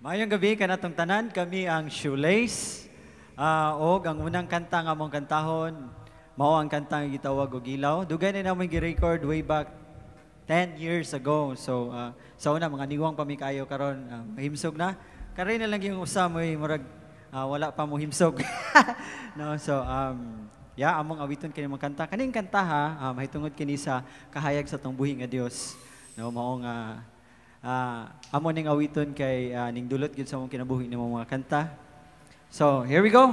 Mayong gabi kanatong tanan, kami ang Shoelace. O ang unang kanta nga mong kantahon, mao ang kanta nga gitawag og Ilaw. Dugay na namin gi-record way back 10 years ago. So sa una mga niwang pa mi kayo karon mahimsog na. Karon na lang yung usa mo murag wala pa mo himsog. No, so among awiton kini mong kanta. Kaning kanta ha, mahitungod kini sa kahayag sa tong buhi nga Dios. No, mao nga amo ning awiton kay ning dulot gyud sa mong kinabuhi nimo mga kanta. So, here we go.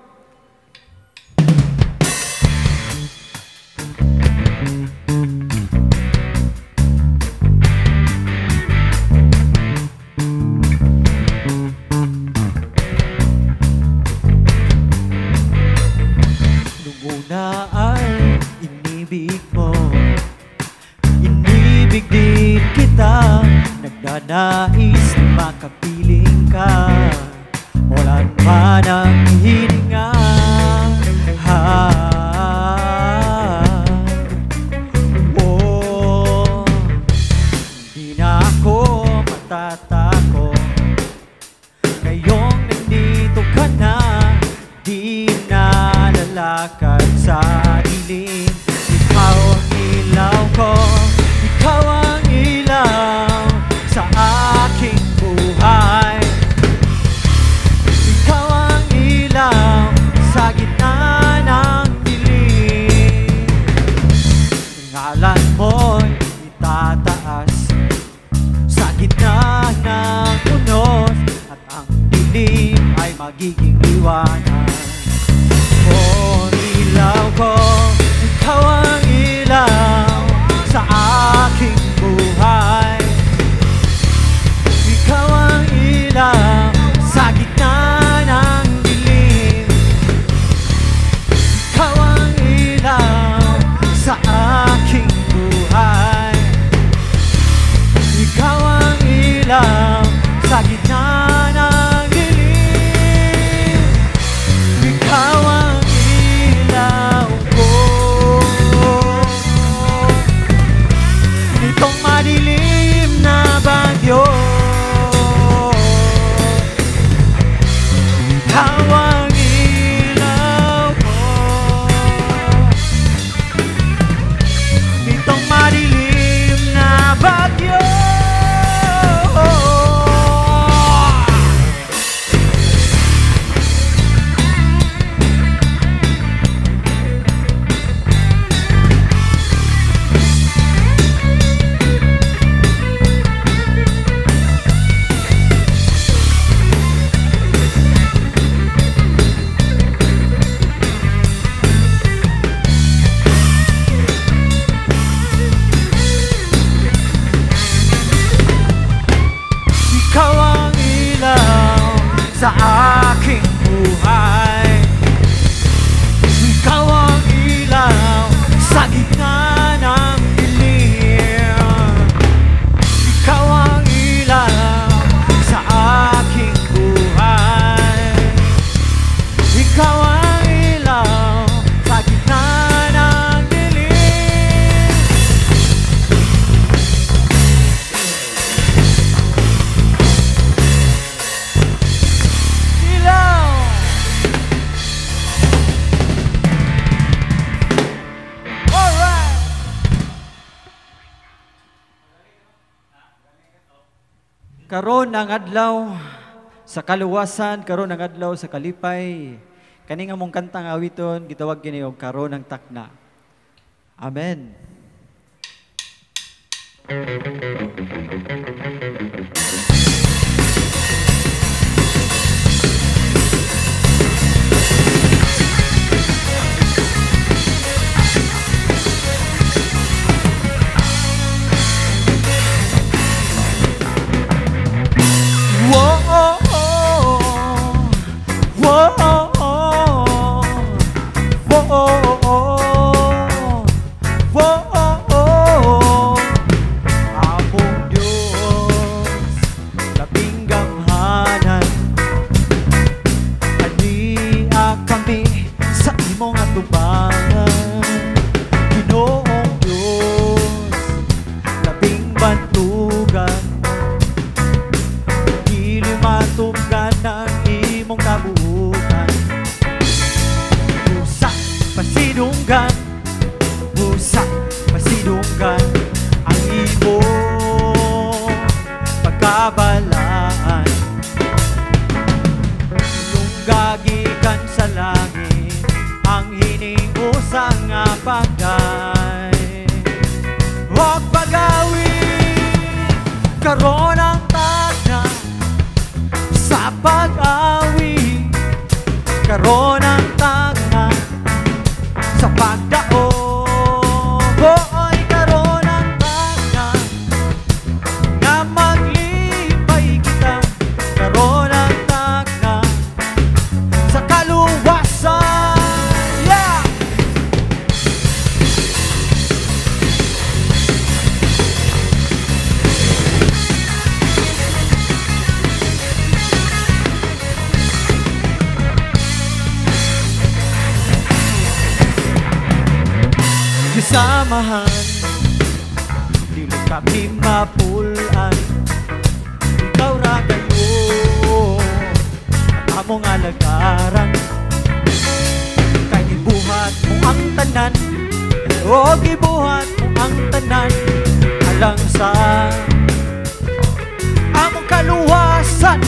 Nung una ay inibig mo, inibig din kita, nagdanais makapiling ka. Wala man ang hininga. Di na ako matatako ngayong nandito ka na. Di na lalakad sa dilim. Ikaw ang ilaw ko, ikaw ang ilaw sa aking buhay. Sa gitna ng dilim, ngalan mo'y itataas sa gitna ng unos, at ang dilim ay magiging liwanag. Oh, ilaw ko, ikaw ang ilaw sa aking buhay. Ikaw ang ilaw sa gitna ng sa aking buhay. Ikaw ang ilaw sa gitna ng dilim. Ikaw ang ilaw ko. Nitong madilim na bagyo, ikaw ang ilaw ko. Nitong madilim na bagyo, sa aking buhay. Ikaw ang ilaw sa gitna ng dilim. Ikaw ang ilaw sa aking buhay. Ikaw ang ilaw sa gitna ng dilim. Karon ang adlaw sa kaluwasan, karon ang adlaw sa kalipay. Kani nga mong kantang awiton gitawag kini og karon ang takna. Amen. Among Diyos matunggan ng imong kabuutan. Busa pasidunggan, busa pasidunggan ang imong pagkabalaan. Lunggagikan sa langit ang hiniusang nga pagday. Huwag pag-awit karon ang tagna sa pag-awit, karon ang tagna sa pagdaog. Hoy, karon ang tagna nga maglipay kita, karon ang tagna sa kaluwasan. Yeah! Samahan, dili kami mapulan. Ikaw ra kayo ang among alagaran. Kay gibuhat mo ang tanan, o gibuhat mo ang tanan, alang sa among kaluwasan.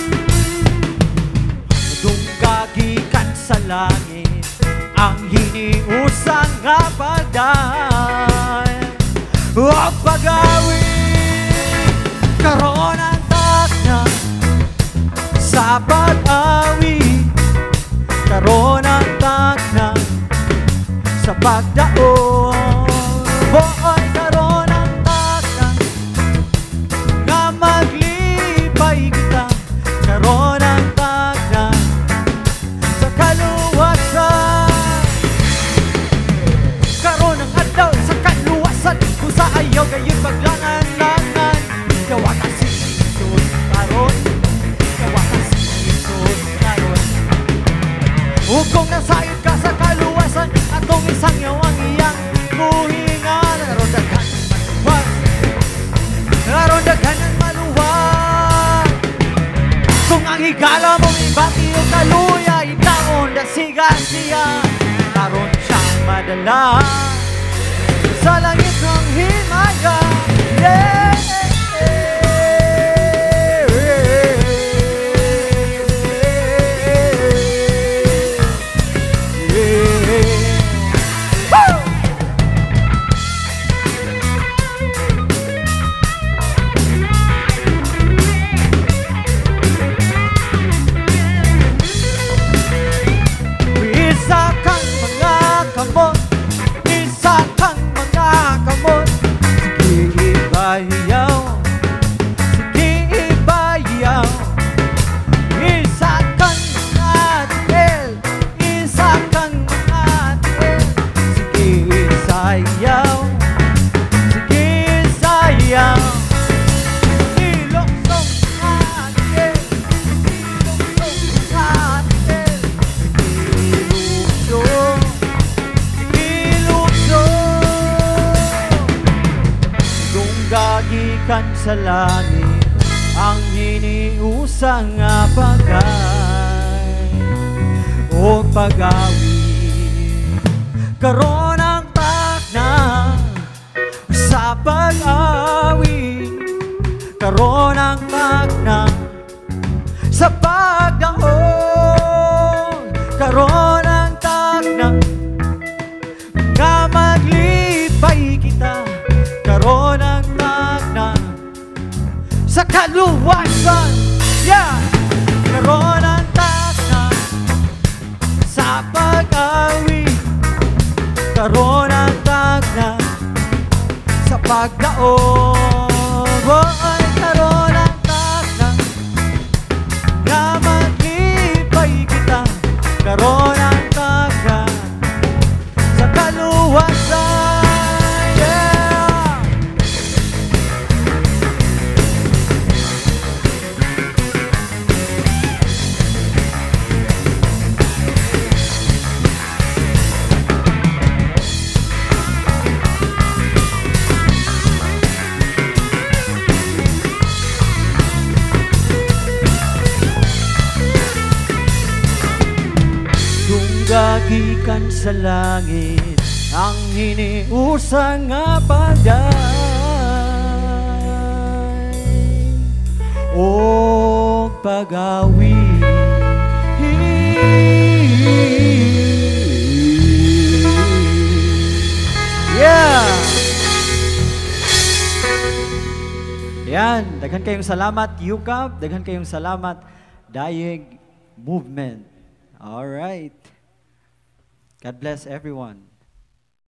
Dunggagikan sa langit ang hiniusang nga pagday. Huwag pag-awit karon ang tagna sa pag-awit, karon ang tagna sa pagdaog. Hoy, karon ang tagna nga maglipay kita, karon ang tagna sa kaluwasan. Kusa ayaw gayon paglangan-langan, gawa ka si Jesus karon, gawa ka si Jesus karon. Kung nasayod ka sa kaluwasan, atong isang yawang iyang buhingan. Karon daghan maluwag, karon daghan ang maluwag. Kung ang higala mong ibati o kaluya, ikaon na siga-siya, karon siyang madala sa langit ng himaya. Yeah! Isa kang mga kamot, isa kang mga kamot. Sige ibayaw, sige ibayaw. Isa kang mga tiil, isa kang mga tiil. Sige isayaw, sige isayaw. Iloksong mga tiil, iloksong mga tiil. Gagikan sa langit ang hiniusang nga pagay o pag-awit, karon ang tagna sa pag-awit, karon ang tagna sa pagdaog, karon ang tagna nga maglipay kita, karon ang tagna sa kaluwasan. Yeah! Karon ang tagna sa pag-awit, karon ang tagna sa pagdaog. Ay, karon ang tagna nga maglipay kita, karon ang tagna sa kaluwasan. gikan sa langit ang hiniusang nga paday o pag-awi. Yeah! Yan, daghan kayong salamat UCAP, daghan kayong salamat Daig Movement. All right. God bless everyone.